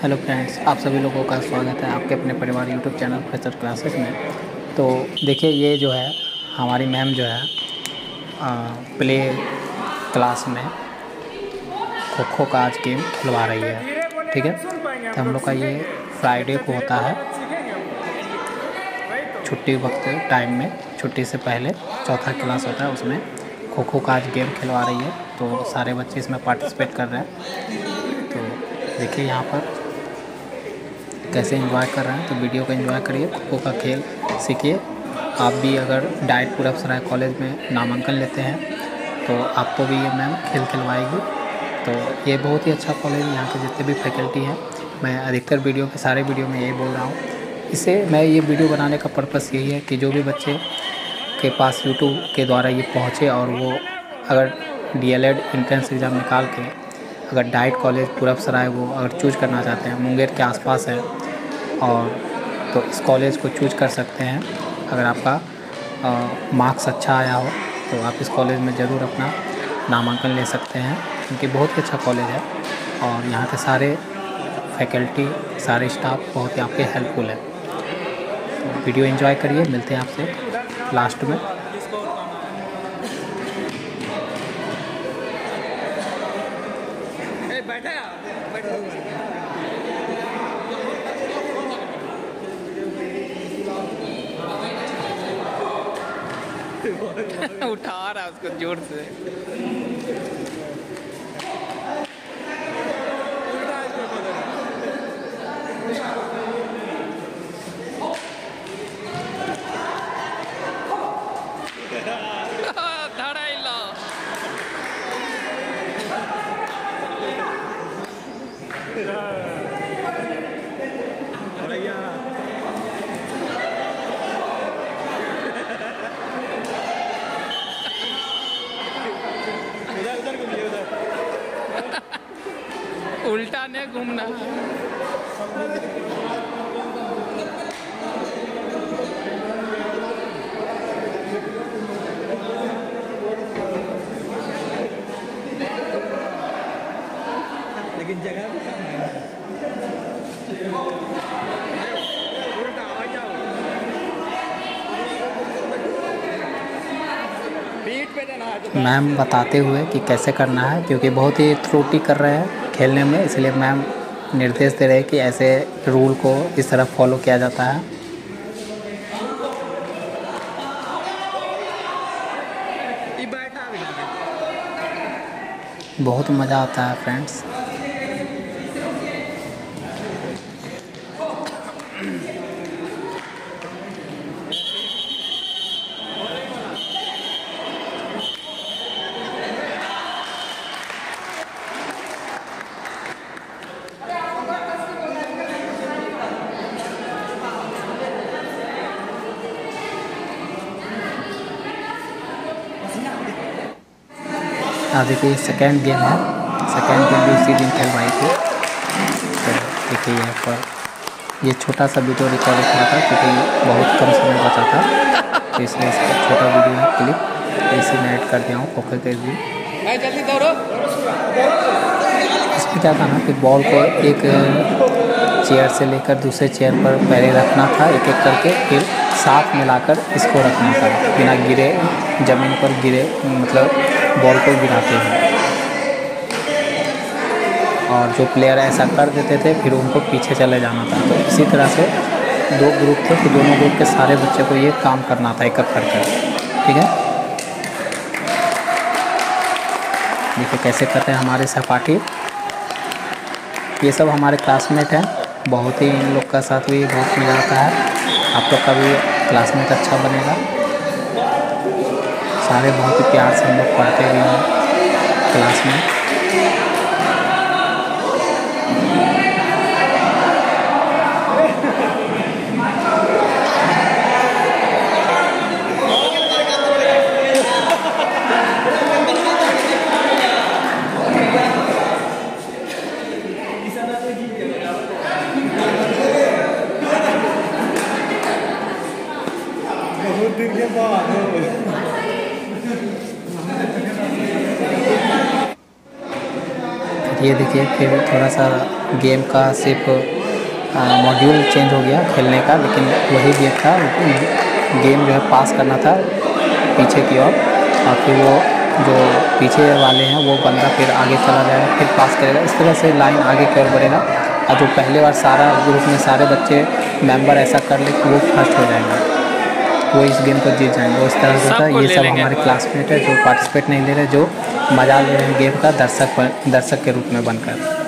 Hello friends, आप सभी लोगों का स्वागत है आपके अपने परिवार यूट्यूब चैनल फ्रेशर क्लासेस में। तो देखिए, ये जो है हमारी मैम जो है प्ले क्लास में खो खो का आज गेम खिलवा रही है। ठीक है, तो हम लोग का ये फ्राइडे को होता है छुट्टी वक्त टाइम में, छुट्टी से पहले चौथा क्लास होता है, उसमें खो खो का आज गेम खिलवा रही है। तो सारे बच्चे इसमें पार्टिसिपेट कर रहे हैं। तो देखिए यहाँ पर कैसे एंजॉय कर रहे हैं, तो वीडियो को एंजॉय करिए, खो खो का खेल सीखिए। आप भी अगर डाइट पूरबसराय कॉलेज में नामांकन लेते हैं तो आपको भी ये मैम खेल खिलवाएगी। तो ये बहुत ही अच्छा कॉलेज है, यहाँ के जितने भी फैकल्टी हैं, मैं अधिकतर वीडियो के सारे वीडियो में यही बोल रहा हूँ। इससे मैं ये वीडियो बनाने का पर्पस यही है कि जो भी बच्चे के पास यूट्यूब के द्वारा ये पहुँचे और वो अगर DLED एंट्रेंस एग्ज़ाम निकाल के अगर डाइट कॉलेज पूरबसराय वो अगर चूज करना चाहते हैं, मुंगेर के आसपास है, और तो इस कॉलेज को चूज कर सकते हैं। अगर आपका मार्क्स अच्छा आया हो तो आप इस कॉलेज में ज़रूर अपना नामांकन ले सकते हैं, क्योंकि बहुत ही अच्छा कॉलेज है और यहाँ के सारे फैकल्टी, सारे स्टाफ बहुत ही आपके हेल्पफुल है। तो वीडियो एंजॉय करिए, मिलते हैं आपसे लास्ट में। उठा रहा है उसको जोर से। धड़ाइला उल्टा ने घूमना। लेकिन जगह भी कम है। उल्टा आ जाओ, पीठ पे देना है। मैम बताते हुए कि कैसे करना है, क्योंकि बहुत ही त्रुटि कर रहे हैं खेलने में, इसलिए मैम निर्देश दे रहे हैं कि ऐसे रूल को इस तरह फॉलो किया जाता है। बहुत मज़ा आता है फ्रेंड्स। आज देखिए सेकेंड गेम है, सेकेंड गेम भी उसी दिन खेलवाई थी। तो देखिए यहाँ पर ये छोटा सा वीडियो रिकॉर्ड किया था, क्योंकि बहुत कम समय बचा था, तो इसलिए इसका छोटा वीडियो है क्लिप, तो इसी में ऐड कर दिया हूँ खो खो के भी। जल्दी दौड़ो। इसमें क्या था ना कि बॉल को एक चेयर से लेकर दूसरे चेयर पर पहले रखना था, एक एक करके, फिर साथ मिलाकर इसको रखना था, बिना गिरे, ज़मीन पर गिरे, मतलब बॉल को गिराते हैं। और जो प्लेयर ऐसा कर देते थे फिर उनको पीछे चले जाना था। तो इसी तरह से दो ग्रुप थे, तो दोनों ग्रुप के सारे बच्चे को ये काम करना था एक एक करके। ठीक है, देखिए कैसे करते हैं हमारे सहपाठी। ये सब हमारे क्लासमेट हैं, बहुत ही इन लोग का साथ भी बहुत मज़ा आता है। आप लोग का भी क्लासमेट अच्छा बनेगा। सारे बहुत ही प्यार से हम लोग पढ़ते भी हैं क्लास में। बहुत दिन के बाद ये देखिए फिर थोड़ा सा गेम का सिर्फ मॉड्यूल चेंज हो गया खेलने का, लेकिन वही गेम था। गेम जो है पास करना था पीछे की ओर, और फिर वो जो पीछे वाले हैं वो बंदा फिर आगे चला जाएगा, फिर पास करेगा। इस तरह से लाइन आगे की ओर बढ़ेगा, और जो पहले बार सारा ग्रुप में सारे बच्चे मेंबर ऐसा कर ले कि वो फर्स्ट हो जाएंगे, वो इस गेम को जीत जाएंगे। वो इस तरह से होता है। ये सब हमारे क्लासमेट है जो पार्टिसिपेट नहीं ले रहे, जो मजा ले रहे हैं गेम का दर्शक के रूप में बनकर।